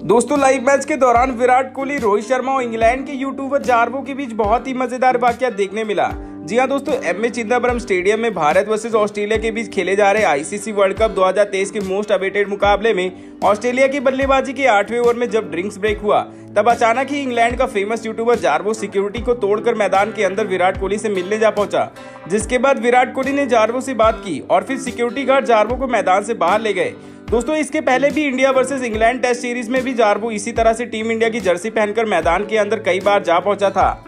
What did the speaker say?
दोस्तों live match के दौरान विराट कोहली, रोहित शर्मा और इंग्लैंड के यूट्यूबर जार्वो के बीच बहुत ही मजेदार वाकया देखने मिला। जी हां दोस्तों, एमए चिदंबरम स्टेडियम में भारत वर्सेस ऑस्ट्रेलिया के बीच खेले जा रहे आईसीसी वर्ल्ड कप 2023 के मोस्ट अवेटेड मुकाबले में ऑस्ट्रेलिया की बल्लेबाजी के 8वें ओवर में जब ड्रिंक्स ब्रेक हुआ, तब अचानक ही इंग्लैंड का फेमस यूट्यूबर जार्वो सिक्योरिटी को तोड़कर मैदान के अंदर विराट कोहली से मिलने जा पहुंचा। जिसके बाद विराट कोहली ने जार्वो से बात की और फिर सिक्योरिटी गार्ड जार्वो को मैदान से बाहर ले गए। दोस्तों इसके पहले भी India versus England test series में भी जार्वो इसी तरह से टीम इंडिया की जर्सी पहनकर मैदान के अंदर कई बार जा पहुंचा था।